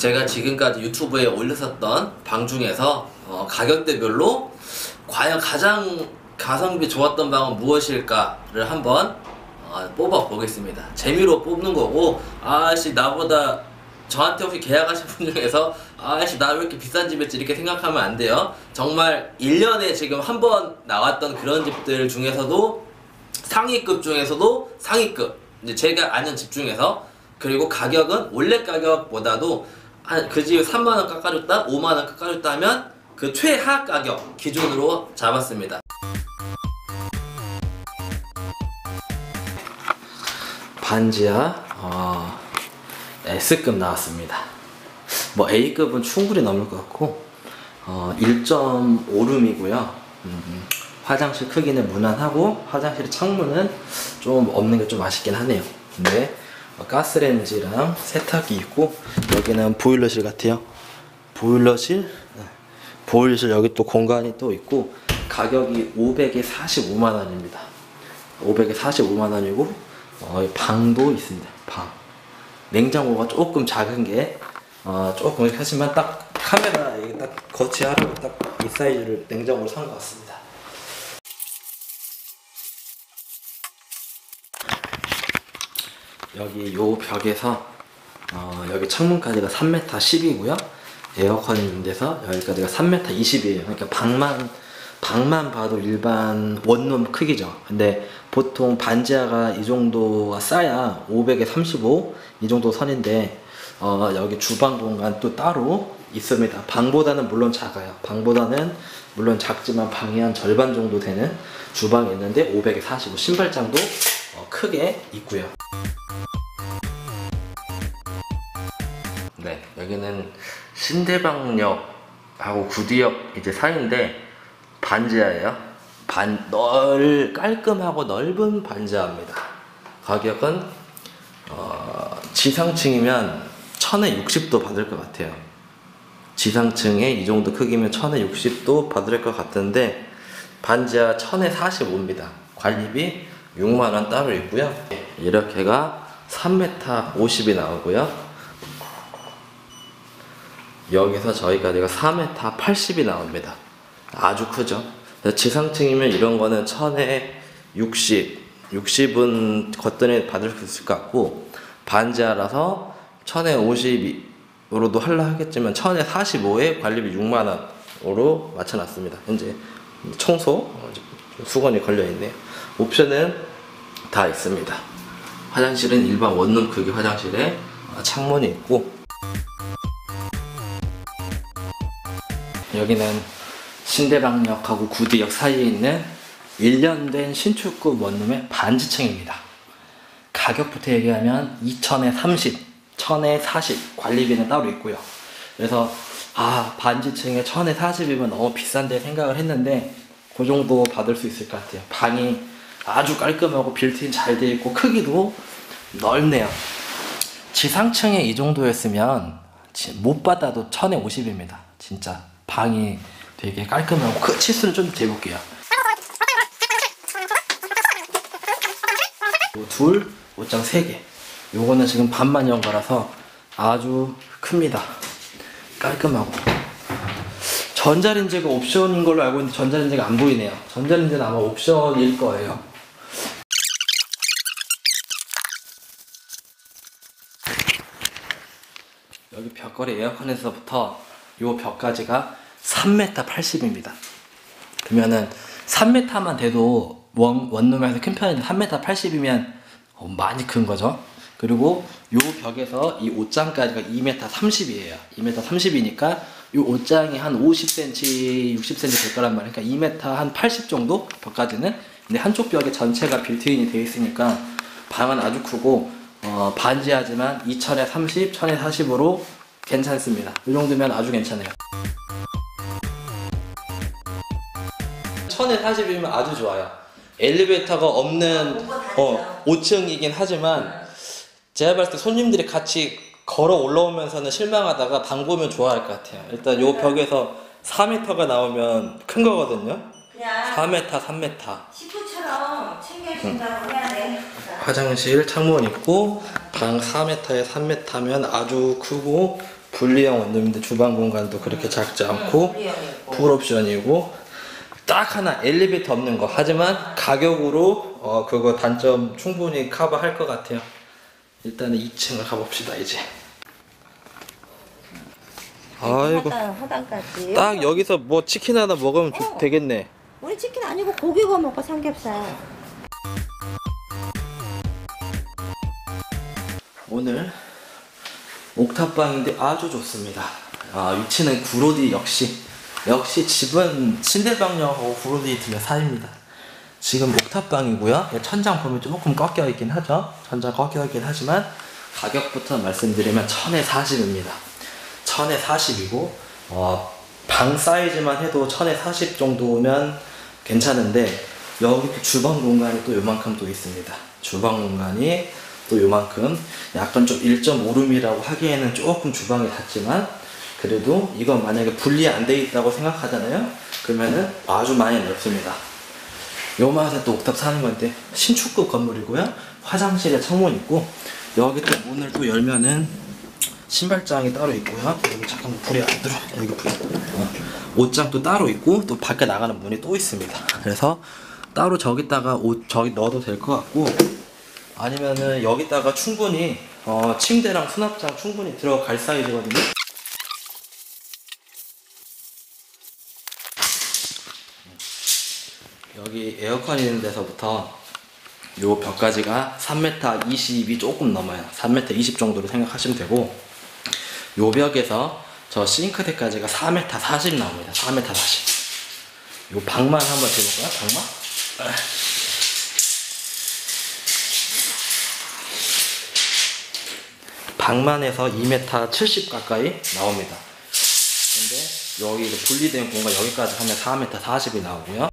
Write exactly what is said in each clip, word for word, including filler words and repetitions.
제가 지금까지 유튜브에 올렸었던 방 중에서 어, 가격대별로 과연 가장 가성비 좋았던 방은 무엇일까를 한번 어, 뽑아 보겠습니다. 재미로 뽑는 거고, 아씨 나보다 저한테 혹시 계약하신 분 중에서 아씨 나 왜 이렇게 비싼 집이었지 이렇게 생각하면 안 돼요. 정말 일 년에 지금 한 번 나왔던 그런 집들 중에서도 상위급 중에서도 상위급, 이제 제가 아는 집 중에서, 그리고 가격은 원래 가격보다도 한 그 집에 삼만 원 깎아줬다, 오만 원 깎아줬다 하면 그 최하 가격 기준으로 잡았습니다. 반지하 어, S급 나왔습니다. 뭐 A급은 충분히 넘을 것 같고 어, 일 점 오 룸이고요. 음, 화장실 크기는 무난하고 화장실 창문은 좀 없는 게 좀 아쉽긴 하네요. 근데 어, 가스레인지랑 세탁기 있고, 여기는 보일러실 같아요. 보일러실 네. 보일러실 여기 또 공간이 또 있고, 가격이 오백에 사십오만 원입니다. 오백에 사십오만 원이고 어, 방도 있습니다. 방. 냉장고가 조금 작은 게 어, 조금 이렇게 하지만 딱 카메라에 딱 거치하라고 딱 이 사이즈를 냉장고로 산 것 같습니다. 여기 요 벽에서 어, 여기 창문까지가 삼 미터 십이고요. 에어컨 있는 데서 여기까지가 삼 미터 이십이에요. 그러니까 방만 방만 봐도 일반 원룸 크기죠. 근데 보통 반지하가 이 정도가 싸야 오백에 삼십오 이 정도 선인데 어, 여기 주방 공간 또 따로 있습니다. 방보다는 물론 작아요. 방보다는 물론 작지만 방이 한 절반 정도 되는 주방이 있는데 오백에 사십오, 신발장도 어, 크게 있고요. 네, 여기는 신대방역하고 구디역 이제 사이인데 반지하예요. 반, 널, 깔끔하고 넓은 반지하입니다. 가격은 어, 지상층이면 천에 육십도 받을 것 같아요. 지상층에 이 정도 크기면 천에 육십도 받을 것 같은데 반지하 천에 사십오입니다. 관리비 육만 원 따로 있고요. 이렇게가 삼 미터 오십이 나오고요. 여기서 저희까지가 사 미터 팔십이 나옵니다. 아주 크죠. 지상층이면 이런 거는 천에 육십, 육십은 거뜬히 받을 수 있을 것 같고, 반지하라서 천에 오십으로도 하려 하겠지만 천에 사십오에 관리비 육만 원으로 맞춰놨습니다. 현재 청소 수건이 걸려있네요. 옵션은 다 있습니다. 화장실은 일반 원룸 크기 화장실에 창문이 있고, 여기는 신대방역하고 구디역 사이에 있는 일 년 된 신축급 원룸의 반지층입니다. 가격부터 얘기하면 이천에 삼십, 천에 사십, 관리비는 따로 있고요. 그래서 아 반지층에 천에 사십이면 너무 비싼데 생각을 했는데 그 정도 받을 수 있을 것 같아요. 방이 아주 깔끔하고 빌트인 잘 되어 있고 크기도 넓네요. 지상층에 이 정도였으면 못 받아도 천에 오십입니다. 진짜 방이 되게 깔끔하고, 그 치수를 좀 재볼게요. 둘, 옷장 세 개. 요거는 지금 반만 연 거라서 아주 큽니다. 깔끔하고. 전자레인지가 옵션인 걸로 알고 있는데 전자레인지가 안 보이네요. 전자레인지는 아마 옵션일 거예요. 여기 벽걸이 에어컨에서부터 요 벽까지가 삼 미터 팔십입니다. 그러면은 삼 미터만 돼도 원, 원룸에서 큰 편인데 삼 미터 팔십이면 어, 많이 큰 거죠. 그리고 요 벽에서 이 옷장까지가 이 미터 삼십이에요. 이 미터 삼십이니까 요 옷장이 한 오십 센티미터, 육십 센티미터 될 거란 말이에요. 그러니까 이 미터 한 팔십 정도 벽까지는. 근데 한쪽 벽에 전체가 빌트인이 되어 있으니까 방은 아주 크고 어, 반지하지만 이천에 삼십, 천에 사십으로 괜찮습니다. 이 정도면 아주 괜찮아요. 천에 사십이면 아주 좋아요. 엘리베이터가 없는 어, 오 층이긴 하지만 제가 봤을 때 손님들이 같이 걸어 올라오면서는 실망하다가 방 보면 좋아할 것 같아요. 일단 요 벽에서 사 미터가 나오면 큰 거거든요. 사 미터, 삼 미터. 식구처럼 챙겨준다고 해야 돼. 화장실 창문 있고 방 사 미터에 삼 미터면 아주 크고 분리형 원룸인데 주방 공간도 그렇게 작지 않고 풀옵션이고 딱 하나 엘리베이터 없는 거. 하지만 가격으로 어 그거 단점 충분히 커버할 것 같아요. 일단은 이 층을 가봅시다 이제. 아이고 하단, 하단까지. 딱 여기서 뭐 치킨 하나 먹으면 주- 어. 되겠네. 우리 치킨 아니고 고기 구워 먹고 삼겹살. 오늘 옥탑방인데 아주 좋습니다. 아, 위치는 구로디 역시 역시 집은 신대방역하고 구로디 들려 사입니다. 지금 옥탑방이고요. 천장 보면 조금 꺾여 있긴 하죠. 천장 꺾여 있긴 하지만 가격부터 말씀드리면 천에 사십입니다. 천에 사십이고 어, 방 사이즈만 해도 천에 사십 정도면 괜찮은데 여기 또 주방 공간이 또 요만큼 또 있습니다. 주방 공간이 또 요만큼 약간 좀 일 점 오 룸이라고 하기에는 조금 주방이 닿지만 그래도 이건 만약에 분리 안 돼 있다고 생각하잖아요. 그러면은 아주 많이 넓습니다. 요맛에 또 옥탑 사는 건데 신축급 건물이고요. 화장실에 창문 있고 여기 또 문을 또 열면은 신발장이 따로 있고요. 여기 잠깐 불이 안 들어. 여기 불. 어. 옷장도 따로 있고 또 밖에 나가는 문이 또 있습니다. 그래서 따로 저기다가 옷 저기 넣어도 될 것 같고 아니면은 여기다가 충분히 어, 침대랑 수납장 충분히 들어갈 사이즈거든요. 여기 에어컨 있는 데서부터 요 벽까지가 삼 미터 이십이 조금 넘어요. 삼 미터 이십 정도로 생각하시면 되고 요 벽에서 저 싱크대까지가 사 미터 사십 나옵니다. 사 미터 사십. 요 방만 한번 재볼까요? 방만? 방만에서 이 미터 칠십 가까이 나옵니다. 근데 여기 분리된 공간 여기까지 하면 사 미터 사십이 나오고요.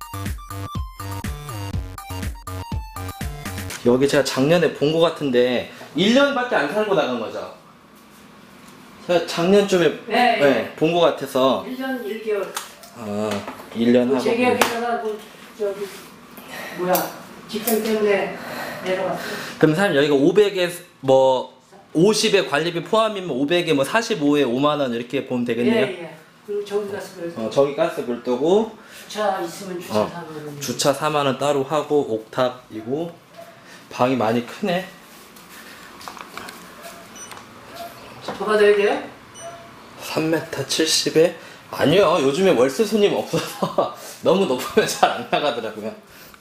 여기 제가 작년에 본 것 같은데 일 년밖에 안 살고 나간 거죠? 제가 작년쯤에 네, 네, 본 것 같아서 일 년 일 개월. 아, 일 년 하고 재계약에다가 그 저기 뭐야 직장 때문에 내려갔어요. 그럼 사장님 여기가 오백에 뭐 오십에 관리비 포함이면 오백에 뭐 사십오에 오만 원 이렇게 보면 되겠네요. 예, 예. 그리고 저기 가서 그래서 어, 저기 가스 별도고 주차 있으면 주차 어, 사면 주차 사만 원 따로 하고 옥탑이고 방이 많이 크네. 더 받아야 돼요? 삼 미터 칠십에 아니요 요즘에 월세 손님 없어서 너무 높으면 잘 안 나가더라고요.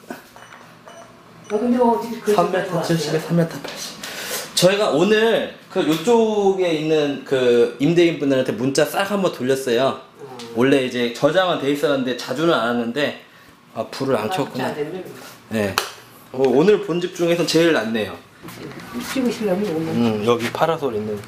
아 근데 어떻게 그 삼 미터 칠십에 삼 미터 팔십. 저희가 오늘 그 요쪽에 있는 그 임대인분들한테 문자 싹 한번 돌렸어요. 음. 원래 이제 저장은 돼 있었는데 자주는 안 하는데 아 불을 안 켰구나. 네. 어, 오늘 본 집 중에서 제일 낫네요. 찍으시려면 오늘. 음 여기 파라솔 있는.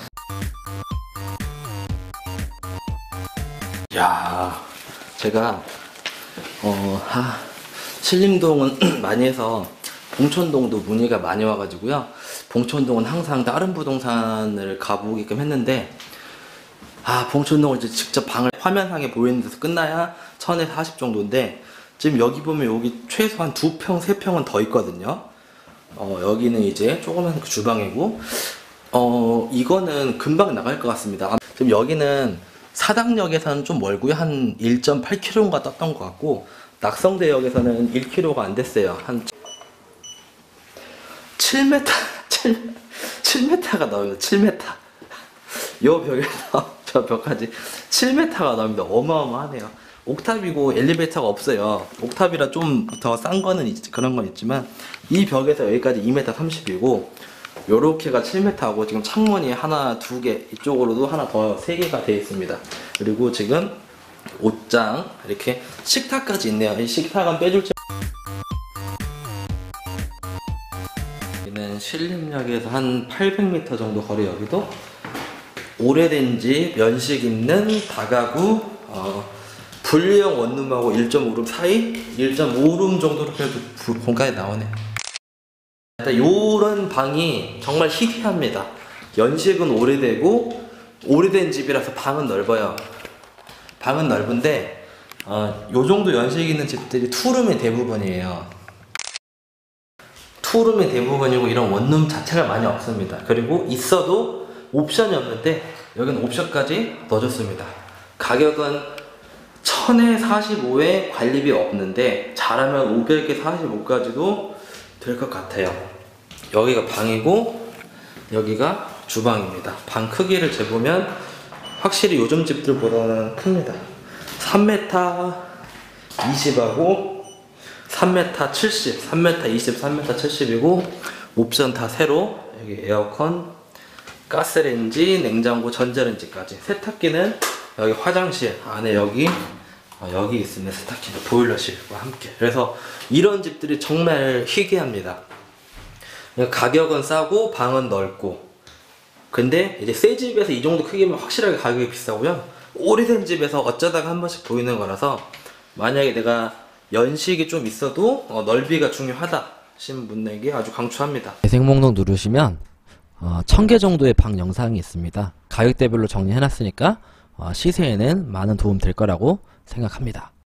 야 제가 어 하, 신림동은 많이 해서 봉천동도 문의가 많이 와가지고요. 봉천동은 항상 다른 부동산을 가보게끔 했는데 아 봉천동을 이제 직접 방을 화면상에 보이는 데서 끝나야 천에 사십 정도인데 지금 여기 보면 여기 최소한 두 평, 세 평은 더 있거든요. 어 여기는 이제 조그만 그 주방이고 어 이거는 금방 나갈 것 같습니다. 아, 지금 여기는 사당역에서는 좀 멀고요. 한 일 점 팔 킬로미터인가 떴던 것 같고 낙성대역에서는 일 킬로미터가 안 됐어요. 한 칠 미터 칠 미터가 나옵니다. 칠 미터. 요 벽에서 저 벽까지 칠 미터가 나옵니다. 어마어마하네요. 옥탑이고 엘리베이터가 없어요. 옥탑이라 좀 더 싼 거는 있, 그런 건 있지만 이 벽에서 여기까지 이 미터 삼십이고 요렇게가 칠 미터고 지금 창문이 하나, 두 개, 이쪽으로도 하나 더 세 개가 되어 있습니다. 그리고 지금 옷장 이렇게 식탁까지 있네요. 이 식탁은 빼줄지. 여기는 신림역에서 한 팔백 미터 정도 거리. 여기도 오래된 집, 연식 있는 다가구 어, 분리형 원룸하고 일 점 오 룸 사이, 일 점 오 룸 정도로 그래도 공간이 나오네. 일단 요런 방이 정말 희귀합니다. 연식은 오래되고 오래된 집이라서 방은 넓어요. 방은 넓은데 어, 요 정도 연식 있는 집들이 투룸이 대부분이에요. 투룸이 대부분이고 이런 원룸 자체가 많이 없습니다. 그리고 있어도 옵션이 없는데 여기는 옵션까지 넣어줬습니다. 가격은 천에 사십오에 관리비 없는데 잘하면 오백에 사십오까지도 될 것 같아요. 여기가 방이고 여기가 주방입니다. 방 크기를 재보면 확실히 요즘 집들보다는 큽니다. 삼 미터 이십하고 삼 미터 칠십, 삼 미터 이십, 삼 미터 칠십이고 옵션 다 새로. 여기 에어컨, 가스레인지, 냉장고, 전자레인지까지. 세탁기는 여기 화장실 안에 여기 어, 여기 있습니다. 세탁기는 보일러실과 함께. 그래서 이런 집들이 정말 희귀합니다. 가격은 싸고 방은 넓고. 근데 이제 새 집에서 이 정도 크기면 확실하게 가격이 비싸고요. 오래된 집에서 어쩌다가 한 번씩 보이는 거라서 만약에 내가 연식이 좀 있어도 어, 넓이가 중요하다 하신 분에게 아주 강추합니다. 재생 목록 누르시면 어, 천 개 정도의 방 영상이 있습니다. 가격대별로 정리해놨으니까 어, 시세에는 많은 도움 될 거라고 생각합니다.